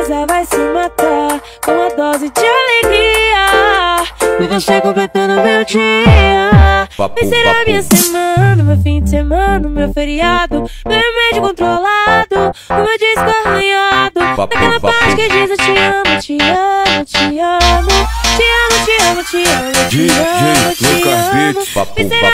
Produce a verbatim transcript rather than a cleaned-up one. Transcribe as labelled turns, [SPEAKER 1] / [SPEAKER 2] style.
[SPEAKER 1] certeza vai se matar com uma dose de alegria. E você completando meu dia. Vai ser a minha semana, meu fim de semana, meu feriado, meu remédio controlado, o meu disco arranhado. Naquela parte que diz eu te amo, te amo, te amo, te amo, te amo, te amo, te amo, te amo. Vai ser